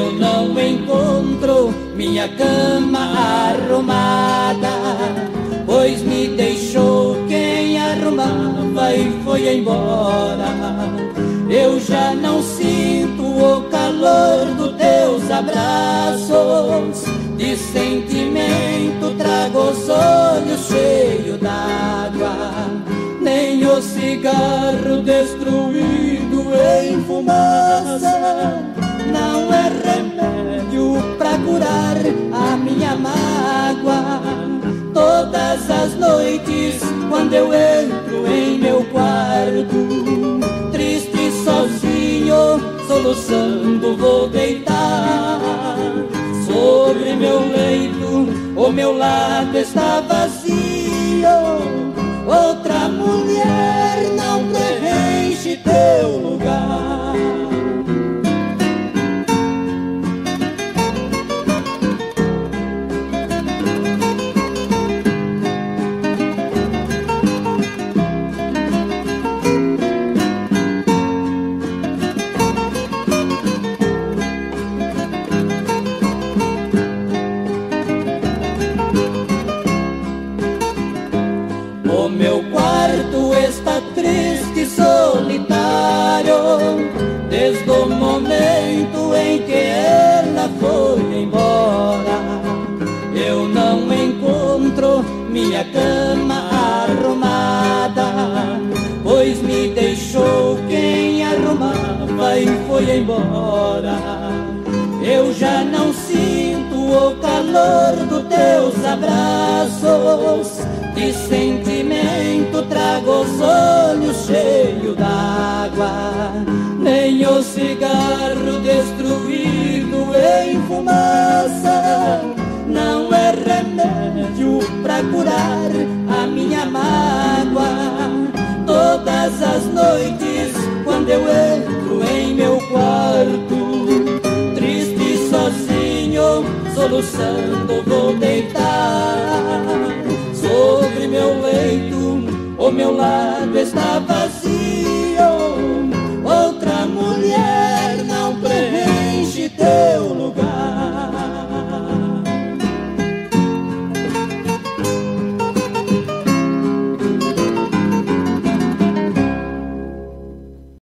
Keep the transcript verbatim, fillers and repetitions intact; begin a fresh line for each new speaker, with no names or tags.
Eu não encontro minha cama arrumada, pois me deixou quem arrumava e foi embora. Eu já não sinto o calor dos teus abraços, de sentimento trago os olhos cheios d'água. Nem o cigarro destruído em fumaça não é remédio pra curar a minha mágoa. Todas as noites, quando eu entro em meu quarto, triste e sozinho, soluçando vou deitar. Sobre meu leito, o meu lado está vazio, outra mulher não preenche teu lugar. O meu quarto está triste e solitário, desde o momento em que ela foi embora. Eu não encontro minha cama arrumada, pois me deixou quem arrumava e foi embora. Eu já não sinto o calor dos teus abraços, de sentimento trago os olhos cheios d'água. Nem o cigarro destruído em fumaça não é remédio pra curar a minha mágoa. Todas as noites, quando eu entro em meu quarto, triste e sozinho, soluçando vou deitar. Sobre meu leito, o meu lado está vazio,